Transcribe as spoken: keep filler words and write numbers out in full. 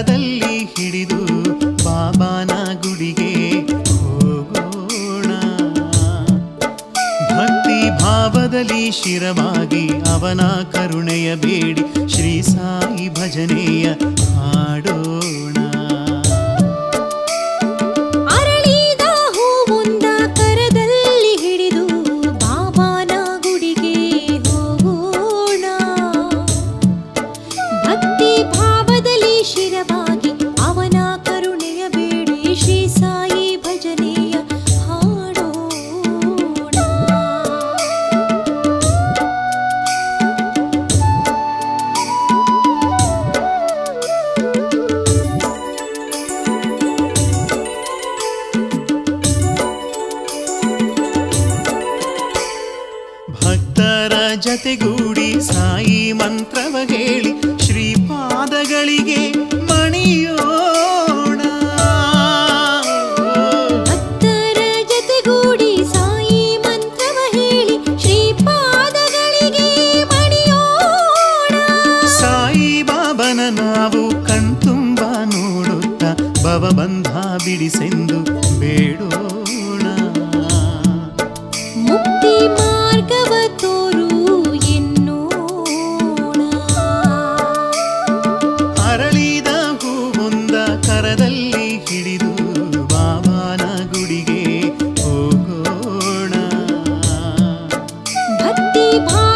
ಕರದಲ್ಲಿ ಹಿಡಿದು ಬಾಬಾನ ಗುಡಿಗೆ ಹೋಗೋಣ. ಭಕ್ತಿ ಭಾವದಲ್ಲಿ ಶಿರವಾಗಿ ಅವನ ಕರುಣೆಯ ಬೇಡಿ ಶ್ರೀ ಸಾಯಿ ಭಜನೆಯ ಹಾಡೋಣ. ಅರಳಿದ ಹೂವೊಂದ ಕರದಲ್ಲಿ ಹಿಡಿದು ಬಾಬಾನ ಗುಡಿಗೆ ಹೋಗೋಣ. ಭಕ್ತಿ ಭಾವದಲ್ಲಿ ಶಿರವಾಗಿ ಅವನ ಕರುಣೆಯ ಬೇಡಿ ಶ್ರೀ ಸಾಯಿ ಭಜನೆಯ ಹಾಡೋಣ. ಭಕ್ತರ ಜತೆಗೂಡಿ ಸಾಯಿ ಮಂತ್ರವ ಹೇಳಿ ಶ್ರೀಪಾದಗಳಿಗೆ ಮಣಿಯೋಣ. ಭಕ್ತರ ಜತೆಗೂಡಿ ಸಾಯಿ ಮಂತ್ರವ ಹೇಳಿ ಶ್ರೀಪಾದಗಳಿಗೆ ಮಣಿಯೋಣ. ಸಾಯಿ ಬಾಬನ ನಾವು ಕಣ್ತುಂಬ ನೋಡುತ್ತ ಭವಬಂಧ ಬಿಡಿಸೆಂದು ಬೇಡೋಣ. ಮುಕ್ತಿ ಮಾರ್ಗವ ತೋರು ಎನ್ನೋಣ. ಅರಳಿದ ಹೂವೊಂದ ಕರದಲ್ಲಿ ಹಿಡಿದು ಬಾಬಾನ ಗುಡಿಗೆ ಹೋಗೋಣ. ಭಕ್ತಿ ಭಾ